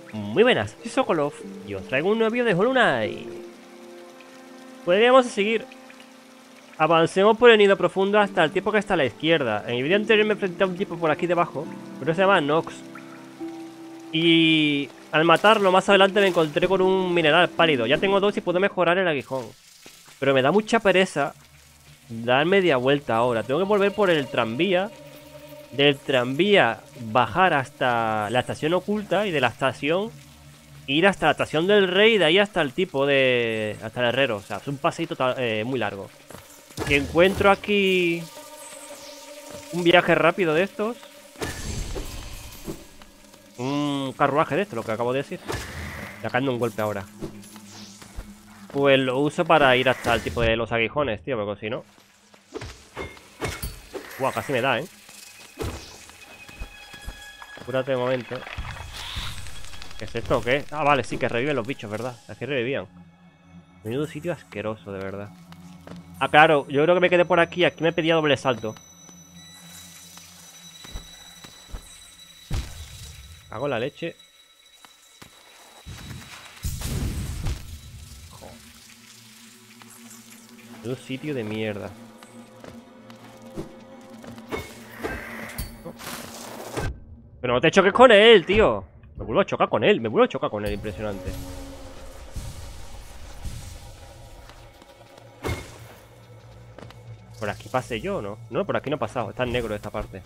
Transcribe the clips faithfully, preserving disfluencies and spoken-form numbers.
Muy buenas, soy Sokolov y os traigo un nuevo vídeo de Hollow Knight. Podríamos seguir. Avancemos por el nido profundo hasta el tipo que está a la izquierda. En el vídeo anterior me enfrenté a un tipo por aquí debajo, pero se llama Nox. Y al matarlo más adelante me encontré con un mineral pálido. Ya tengo dos y puedo mejorar el aguijón. Pero me da mucha pereza dar media vuelta ahora. Tengo que volver por el tranvía. Del tranvía bajar hasta la estación oculta y de la estación ir hasta la estación del rey y de ahí hasta el tipo de... hasta el herrero. O sea, es un paseito eh, muy largo. Si encuentro aquí un viaje rápido de estos, un carruaje de esto, lo que acabo de decir, sacando un golpe ahora, pues lo uso para ir hasta el tipo de los aguijones, tío, porque si no... Guau, casi me da, ¿eh? Cúrate de momento. ¿Qué es esto o qué? Ah, vale, sí, que reviven los bichos, ¿verdad? Aquí revivían. Menudo sitio asqueroso, de verdad. Ah, claro, yo creo que me quedé por aquí. Aquí me pedía doble salto. Hago la leche. Joder. Menudo sitio de mierda. Pero no te choques con él, tío. Me vuelvo a chocar con él. Me vuelvo a chocar con él, impresionante. Por aquí pasé yo, ¿no? No, por aquí no he pasado. Está en negro esta parte.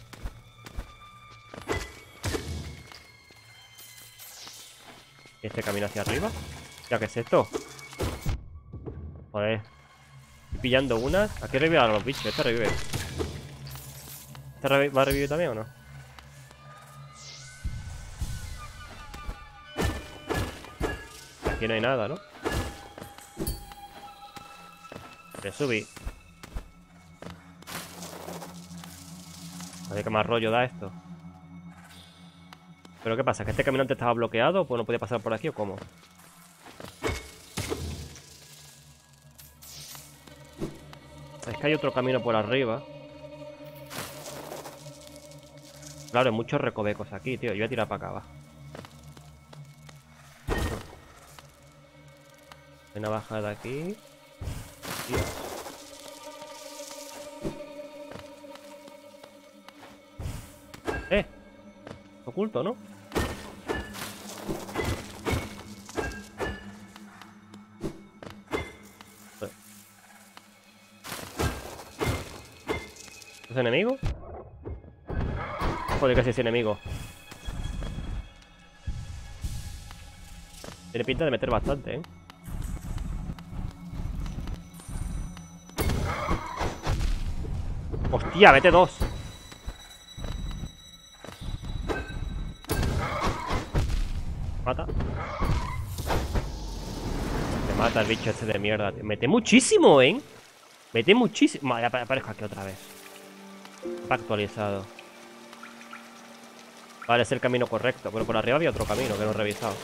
Este camino hacia arriba. Ya, ¿qué es esto? Joder. Estoy pillando unas. Aquí revive a los bichos. Este revive. ¿Este revi va a revivir también o no? Aquí no hay nada, ¿no? Le subí. A ver qué más rollo da esto. ¿Pero qué pasa? ¿Que este caminante estaba bloqueado? ¿Pues no podía pasar por aquí o cómo? Es que hay otro camino por arriba. Claro, hay muchos recovecos aquí, tío. Yo voy a tirar para acá, va. Hay una bajada aquí. Tío. ¡Eh! Oculto, ¿no? ¿Es enemigo? Joder, que sí es enemigo. Tiene pinta de meter bastante, ¿eh? ¡Hostia! ¡Mete dos! Mata. Me mata el bicho este de mierda, tío. Mete muchísimo, ¿eh? Mete muchísimo. Ya aparezco aquí otra vez. Está actualizado. Vale, es el camino correcto. Pero por arriba había otro camino que no he revisado.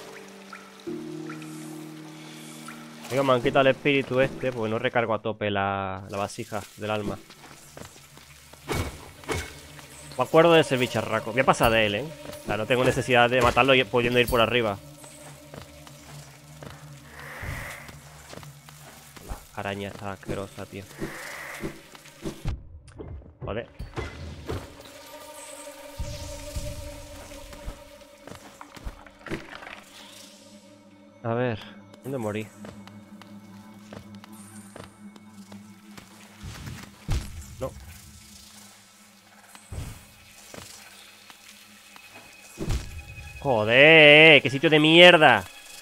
Venga, me han quitado el espíritu este, porque no recargo a tope la, la vasija del alma. Me acuerdo de ese bicharraco. Voy a pasar de él, ¿eh? O sea, no tengo necesidad de matarlo y pudiendo ir por arriba. La araña está asquerosa, tío. Vale. A ver, ¿dónde morí? No. Joder, qué sitio de mierda.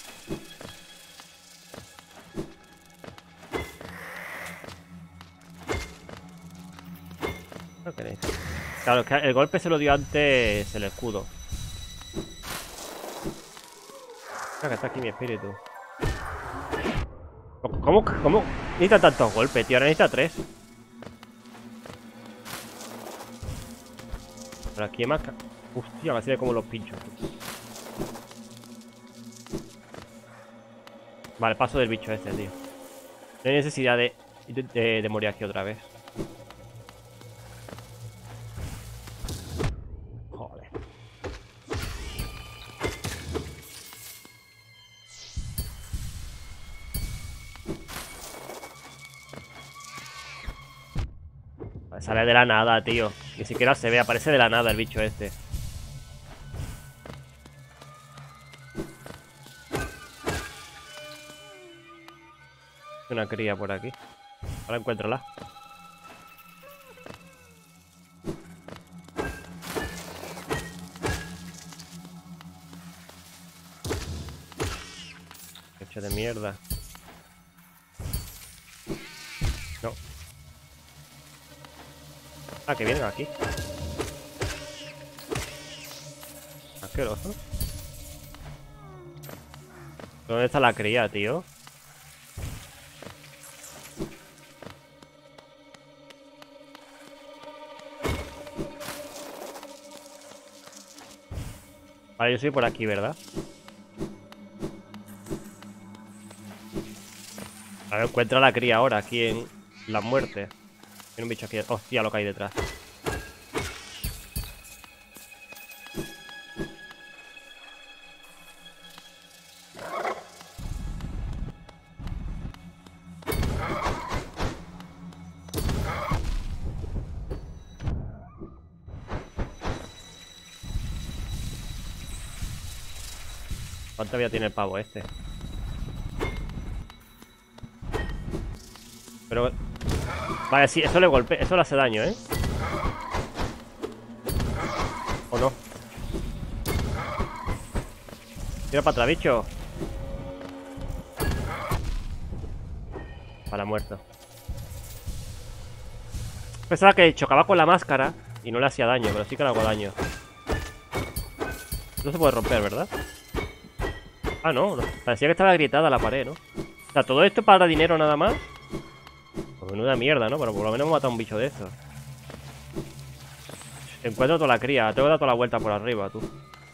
No queréis. Claro, es que el golpe se lo dio antes el escudo. Ah, que está aquí mi espíritu. ¿Cómo? ¿Cómo? Necesita tantos golpes, tío. Ahora necesita tres. Pero aquí hay más... Hostia, casi de como los pinchos. Vale, paso del bicho este, tío. No hay necesidad de, de, de morir aquí otra vez. Joder. Sale de la nada, tío. Ni siquiera se ve, aparece de la nada el bicho este. Una cría por aquí. Ahora encuéntrala. Hecho de mierda. No. Ah, que vienen aquí. Asqueroso. ¿Dónde está la cría, tío? Vale, yo soy por aquí, ¿verdad? A ver, encuentra la cría ahora, aquí en la muerte. Tiene un bicho aquí. Hostia, lo que hay detrás. ¿Cuánta vida tiene el pavo este? Pero... Vale, sí, eso le golpea, eso le hace daño, ¿eh? ¿O no? Tira para atrás, bicho. Para muerto. Pensaba que chocaba con la máscara y no le hacía daño, pero sí que le hago daño. No se puede romper, ¿verdad? Ah, no, no. Parecía que estaba agrietada la pared, ¿no? O sea, todo esto para dinero nada más. Pues menuda mierda, ¿no? Pero por lo menos hemos matado a un bicho de estos. Encuentro toda la cría. Tengo que dar toda la vuelta por arriba, tú.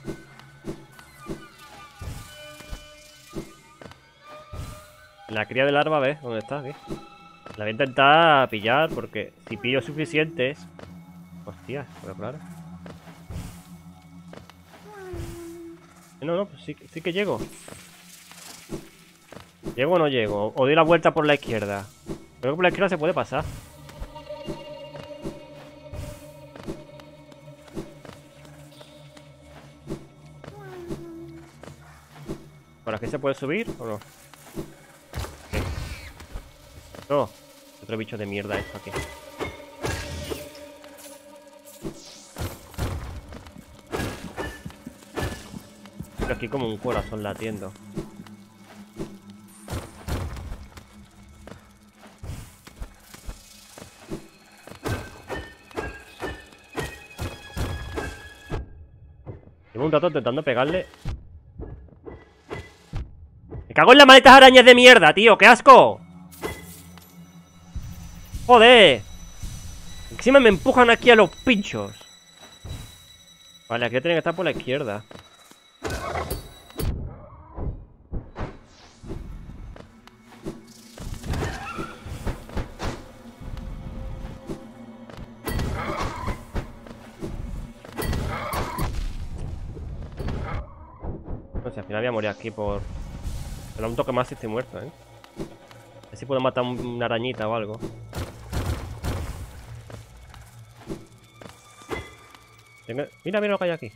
La cría del larva, ¿ves? ¿Dónde está? ¿Qué? La voy a intentar pillar porque si pillo suficientes... Hostias, pero claro. No, no, pues sí, sí que llego. ¿Llego o no llego? O doy la vuelta por la izquierda. Creo que por la izquierda se puede pasar. ¿Por aquí se puede subir o no? ¿Qué? No. Otro bicho de mierda esto aquí. Estoy aquí como un corazón latiendo. Llevo un rato intentando pegarle. ¡Me cago en las malditas arañas de mierda, tío! ¡Qué asco! ¡Joder! Encima me empujan aquí a los pinchos. Vale, aquí tiene que estar por la izquierda. No sé, al final voy a morir aquí por... Me da un toque más y estoy muerto, ¿eh? A ver si puedo matar una arañita o algo. Tengo... Mira, mira lo que hay aquí.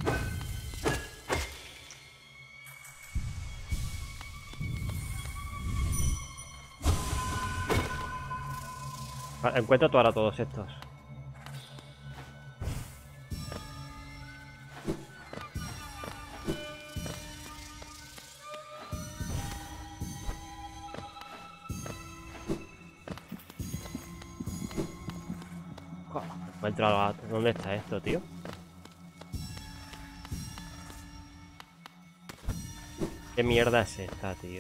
Vale, encuentro ahora todos estos. Encuentro... ¿Dónde está esto, tío? ¿Qué mierda es esta, tío?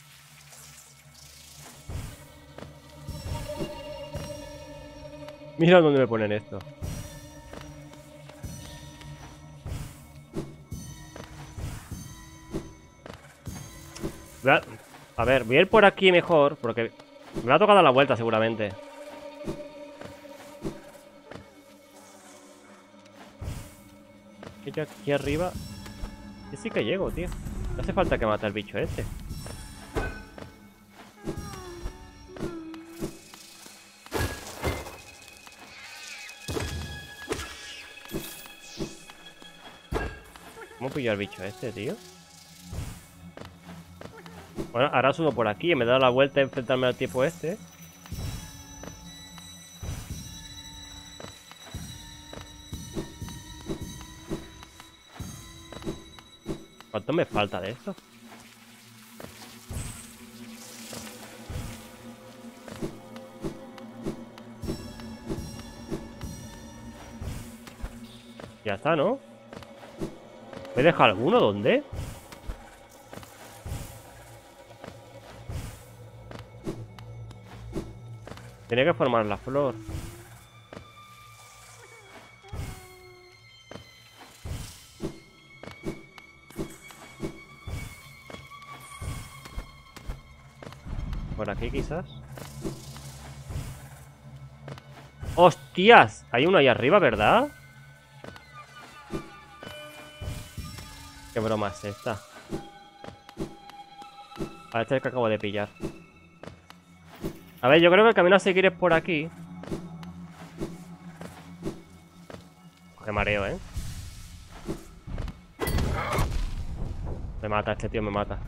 Mira dónde me ponen esto. A... a ver, voy a ir por aquí mejor, porque me ha tocado la vuelta seguramente. Yo aquí arriba... Yo sí que llego, tío. No hace falta que mate al bicho este. pillo al bicho este, tío? Bueno, ahora subo por aquí. Me he dado la vuelta a enfrentarme al tipo este. ¿Cuánto me falta de esto? Ya está, ¿no? ¿Me he dejado alguno? ¿Dónde? Tiene que formar la flor. Por aquí quizás. ¡Hostias! Hay uno ahí arriba, ¿verdad? ¿Qué broma es esta? A este es el que acabo de pillar. A ver, yo creo que el camino a seguir es por aquí. Qué mareo, ¿eh? Me mata, este tío me mata.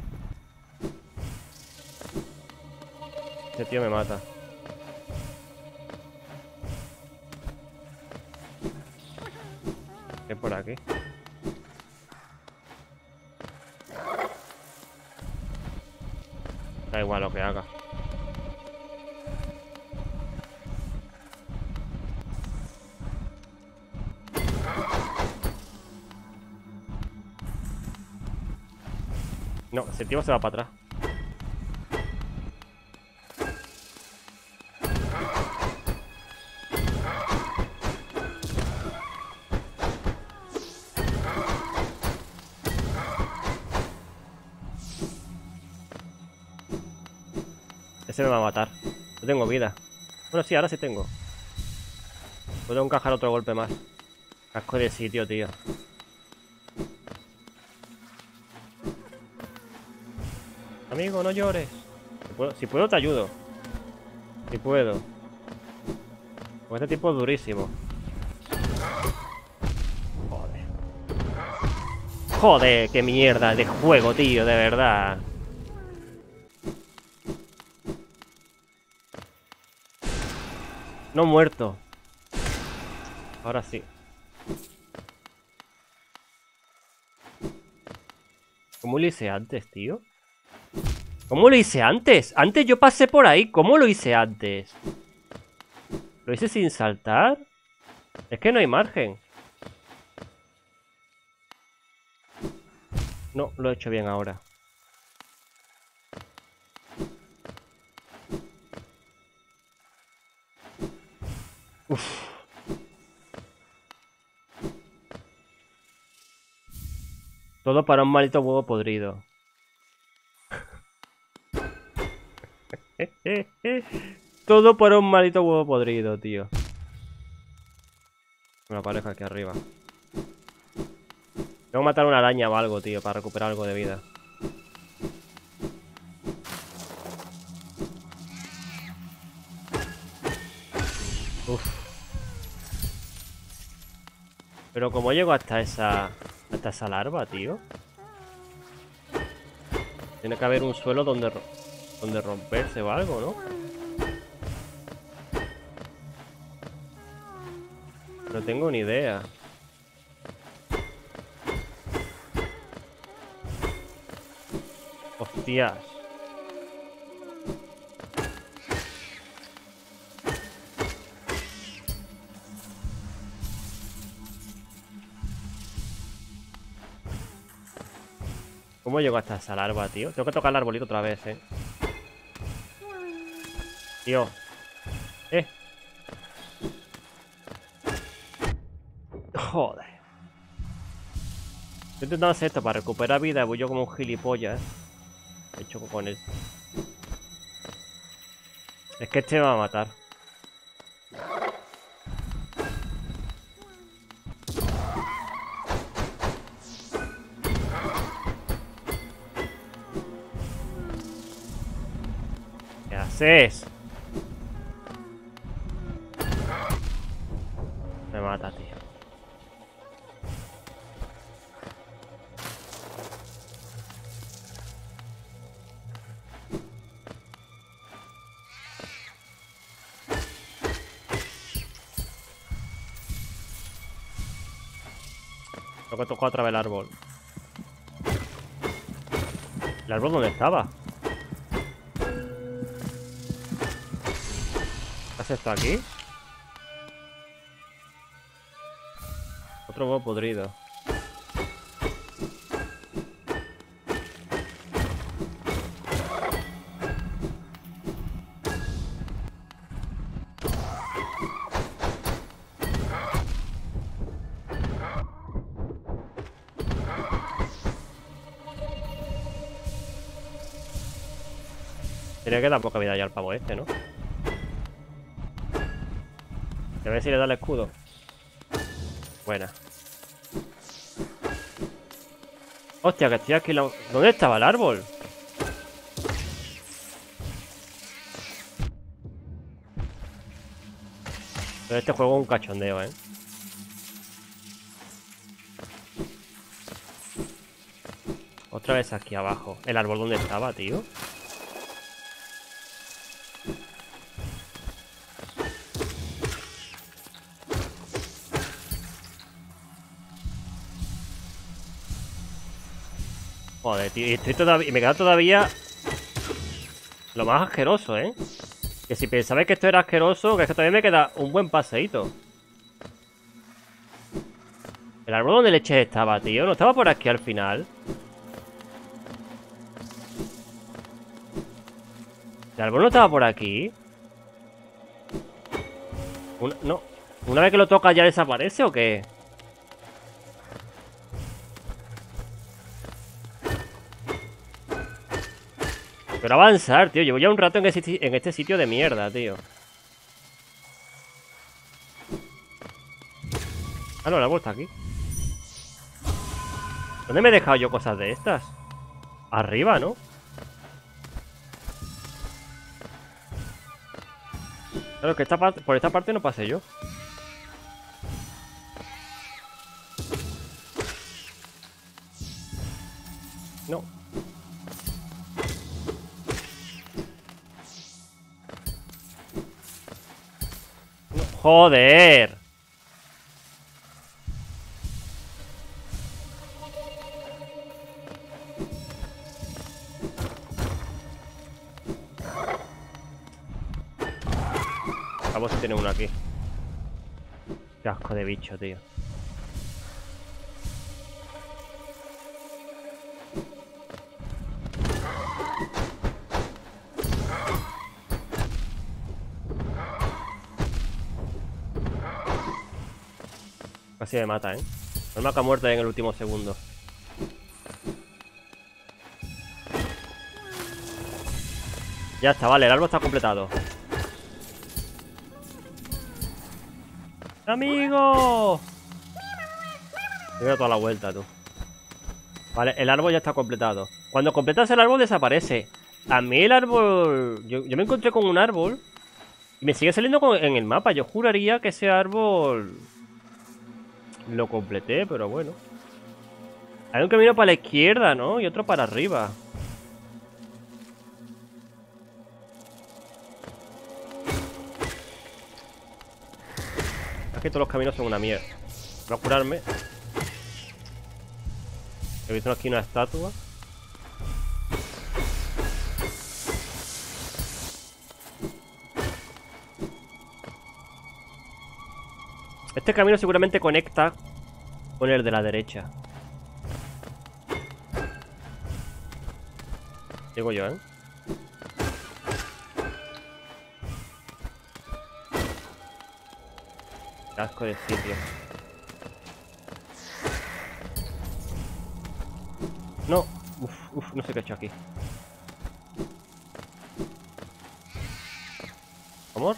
Este tío me mata. ¿Qué es por aquí? Da igual lo que haga. No, ese tío se va para atrás. Ese me va a matar. No tengo vida. Bueno, sí, ahora sí tengo. Puedo encajar otro golpe más. Casco de sitio, tío. Amigo, no llores. Si puedo, si puedo te ayudo. Si puedo. Pues este tipo es durísimo. Joder. Joder, qué mierda de juego, tío, de verdad. No muerto. Ahora sí. ¿Cómo lo hice antes, tío? ¿Cómo lo hice antes? Antes yo pasé por ahí. ¿Cómo lo hice antes? ¿Lo hice sin saltar? Es que no hay margen. No, lo he hecho bien ahora. Uf. Todo para un maldito huevo podrido. Todo para un maldito huevo podrido, tío. Una pareja aquí arriba. Tengo que matar una araña o algo, tío, para recuperar algo de vida. Uf. Pero ¿cómo llego hasta esa... hasta esa larva, tío? Tiene que haber un suelo donde... donde romperse o algo, ¿no? No tengo ni idea. Hostias. ¿Cómo llego hasta esa larva, tío? Tengo que tocar el arbolito otra vez, eh. Tío. Eh. Joder. Estoy intentando hacer esto para recuperar vida. Voy yo como un gilipollas. Me choco con él. Es que este me va a matar. ¿Qué haces? Me mata, tío. Tengo que tocar otra vez el árbol. ¿El árbol dónde estaba? ¿Qué hace esto aquí? Otro huevo podrido. Tiene que dar poca vida ya al pavo este, ¿no? A ver si le da el escudo. Buena. Hostia, que estoy aquí. La... ¿Dónde estaba el árbol? Pero este juego es un cachondeo, ¿eh? Otra vez aquí abajo. ¿El árbol dónde estaba, tío? Joder, tío. Y estoy todavía... Y me queda todavía... Lo más asqueroso, ¿eh? Que si pensabais que esto era asqueroso, que es que todavía me queda un buen paseíto. ¿El árbol donde leches estaba, tío? ¿No estaba por aquí al final? ¿El árbol no estaba por aquí? Una, no. ¿Una vez que lo toca ya desaparece o qué? Pero avanzar, tío. Llevo ya un rato en, ese, en este sitio de mierda, tío. Ah, no, el árbol está aquí. ¿Dónde me he dejado yo cosas de estas? Arriba, ¿no? Claro, que esta parte, por esta parte no pasé yo. No. No. ¡Joder! Vamos a tener uno aquí. Qué asco de bicho, tío. Casi me mata, ¿eh? No me ha muerto en el último segundo. Ya está, vale, el árbol está completado. ¡Amigo! Me voy a toda la vuelta, tú. Vale, el árbol ya está completado. Cuando completas el árbol desaparece. A mí el árbol... Yo, yo me encontré con un árbol y me sigue saliendo con, en el mapa. Yo juraría que ese árbol lo completé, pero bueno. Hay un camino para la izquierda, ¿no? Y otro para arriba. Es que todos los caminos son una mierda. Voy a curarme. He visto aquí una estatua. Este camino seguramente conecta con el de la derecha. Digo yo, ¿eh? Qué asco de sitio. No. Uf, uf, no sé qué he hecho aquí. ¿Amor?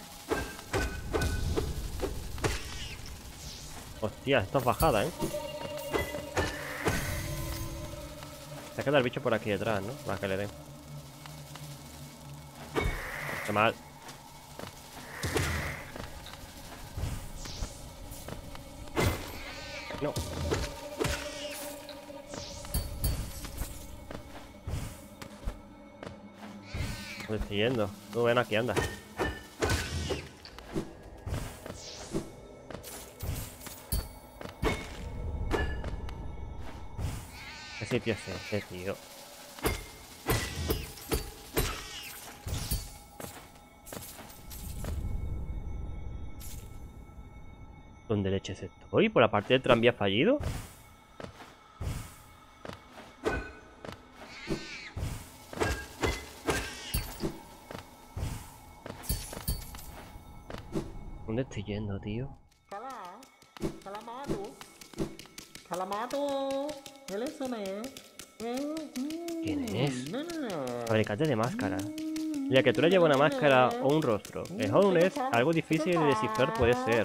Hostia, esto es bajada, ¿eh? Se queda el bicho por aquí detrás, ¿no? Para que le den. Qué mal. No. ¿Dónde estoy yendo? Tú ven aquí, anda. sitio es este, tío? ¿Dónde leches estoy? ¿Por la parte del tranvía fallido? ¿Dónde estoy yendo, tío? ¿Quién es? Fabricante de máscara. Ya que tú le llevas una máscara o un rostro. El Honest, algo difícil de descifrar puede ser.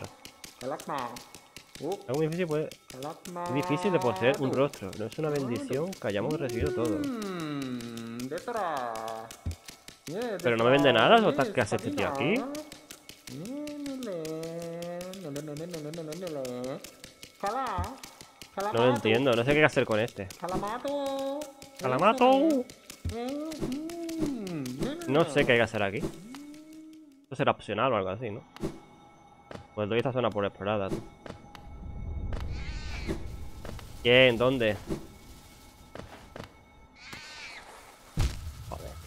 Algo difícil puede... Es difícil de poseer un rostro. No es una bendición que hayamos recibido todo. Pero no me vende nada, ¿o qué hace este tío aquí? No lo entiendo, no sé qué hacer con este. ¡Calamato! No sé qué hay que hacer aquí. Esto será opcional o algo así, ¿no? Pues doy esta zona por explorada, tú. ¿Quién? ¿Dónde? Joder.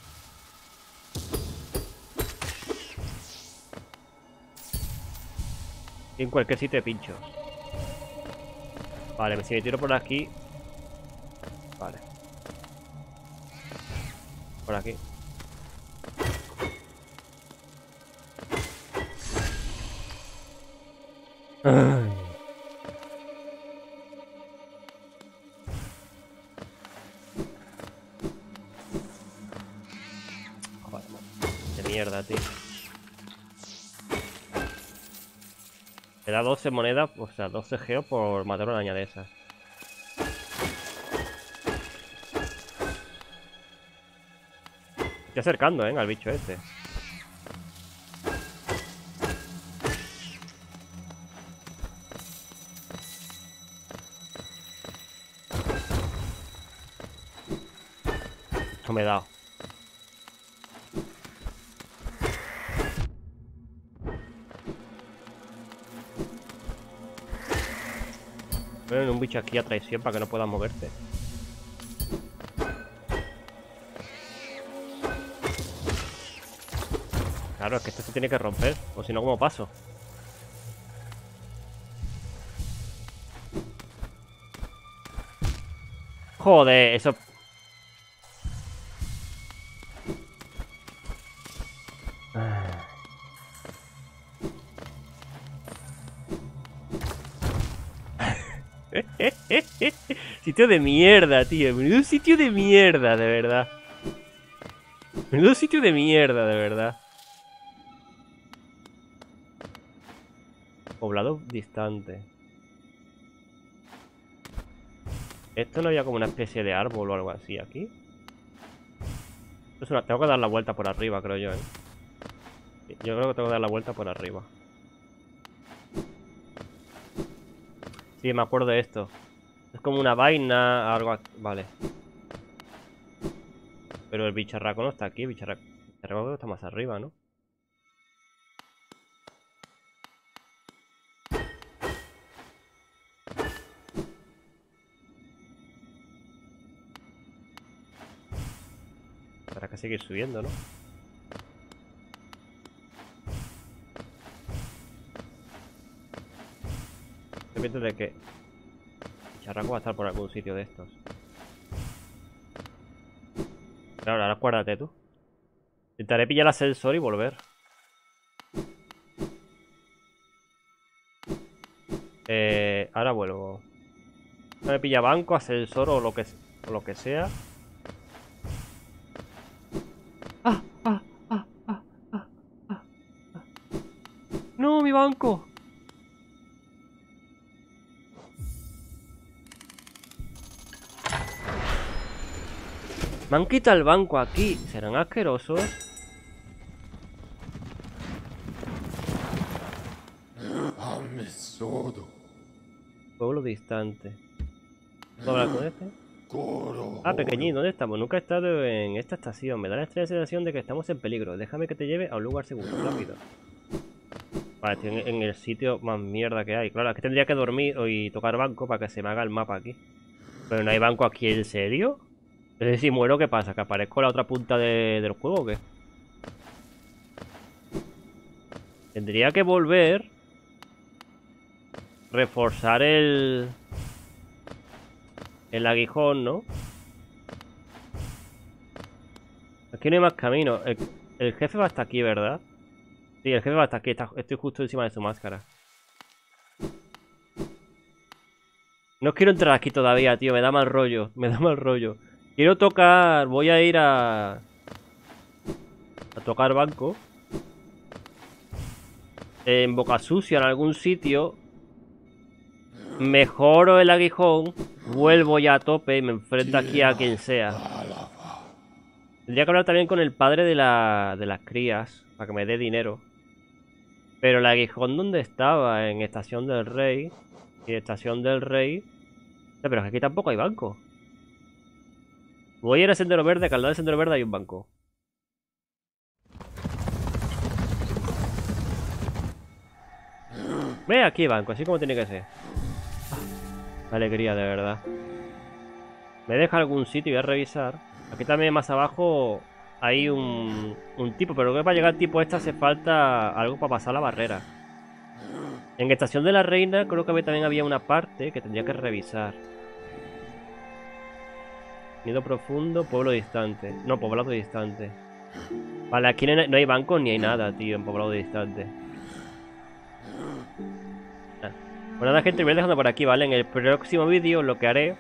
En cualquier sitio de pincho. Vale, si me tiro por aquí. Vale. Por aquí. Ay. Joder, de mierda, tío. Me da doce monedas, o sea, doce geos por matar una araña de esas. Estoy acercando, ¿eh? Al bicho este. No me he dado. Ponen un bicho aquí a traición para que no puedas moverte. Claro, es que esto se tiene que romper. O si no, ¿cómo paso? Joder, eso... Sitio de mierda, tío. Menudo sitio de mierda, de verdad. Menudo sitio de mierda, de verdad. Poblado distante. Esto no había como una especie de árbol o algo así aquí. Es una... Tengo que dar la vuelta por arriba, creo yo, ¿eh? Yo creo que tengo que dar la vuelta por arriba. Sí, me acuerdo de esto. Es como una vaina, algo aquí. Vale. Pero el bicharraco no está aquí. El bicharraco, el bicharraco está más arriba, ¿no? Habrá que seguir subiendo, ¿no? Estoy viendo de que el bicharraco va a estar por algún sitio de estos. Claro, ahora acuérdate tú. Intentaré pillar el ascensor y volver. Eh, ahora vuelvo. No me pilla banco, ascensor o lo que, o lo que sea. ¡Ah! ¡Ah! ¡Ah! ¡Ah! ¡Ah! ¡Ah! ¡No, mi banco! Me han quitado el banco aquí. ¿Serán asquerosos? Pueblo distante. ¿Puedo hablar con este? Ah, pequeñín, ¿dónde estamos? Nunca he estado en esta estación. Me da la extraña sensación de que estamos en peligro. Déjame que te lleve a un lugar seguro, rápido. Vale, estoy en, en el sitio más mierda que hay. Claro, es que tendría que dormir y tocar banco para que se me haga el mapa aquí. Pero no hay banco aquí, ¿en serio? Es decir, si muero, ¿qué pasa? ¿Que aparezco en la otra punta de, del juego o qué? Tendría que volver. Reforzar el... El aguijón, ¿no? Aquí no hay más camino. El, el jefe va hasta aquí, ¿verdad? Sí, el jefe va hasta aquí. Está, estoy justo encima de su máscara. No quiero entrar aquí todavía, tío. Me da mal rollo. Me da mal rollo. Quiero tocar... Voy a ir a... A tocar banco. En Boca Sucia, en algún sitio. Mejoro el aguijón. Vuelvo ya a tope y me enfrento aquí a quien sea. Tendría que hablar también con el padre de, la, de las crías. Para que me dé dinero. Pero el aguijón, ¿dónde estaba? En Estación del Rey. Y Estación del Rey. No, pero aquí tampoco hay banco. Voy a ir a Sendero Verde, que al lado de Sendero Verde hay un banco. Ve, aquí hay banco, así como tiene que ser. Alegría, de verdad. Me deja algún sitio y voy a revisar. Aquí también más abajo hay un, un tipo, pero creo que para llegar al tipo este hace falta algo para pasar la barrera. En Estación de la Reina creo que también había una parte que tendría que revisar. Nido profundo, pueblo distante. No, poblado distante. Vale, aquí no hay, no hay bancos ni hay nada, tío, en poblado distante. Ah. Bueno, nada, gente, me voy dejando por aquí, ¿vale? En el próximo vídeo lo que haré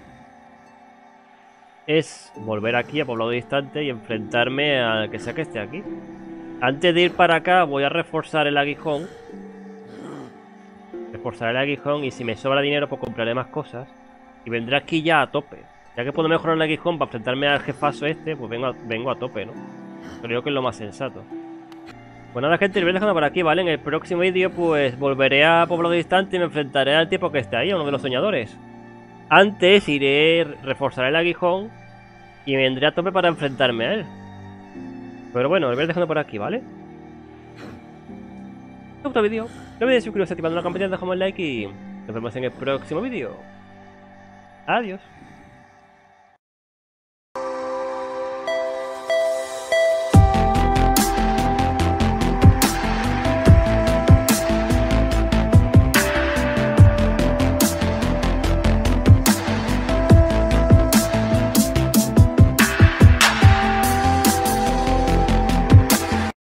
es volver aquí a poblado distante y enfrentarme al que sea que esté aquí. Antes de ir para acá voy a reforzar el aguijón. Reforzar el aguijón y si me sobra dinero pues compraré más cosas. Y vendré aquí ya a tope. Ya que puedo mejorar el aguijón para enfrentarme al jefazo este, pues vengo a, vengo a tope, ¿no? Creo que es lo más sensato. Pues nada, gente, lo voy dejando por aquí, ¿vale? En el próximo vídeo pues volveré a poblado distante y me enfrentaré al tipo que está ahí, a uno de los soñadores. Antes iré, reforzaré el aguijón y vendré a tope para enfrentarme a él. Pero bueno, lo voy dejando por aquí, ¿vale? Si te gustó el vídeo, no olvides suscribirse activando la campanita, dejamos el like y nos vemos en el próximo vídeo. Adiós.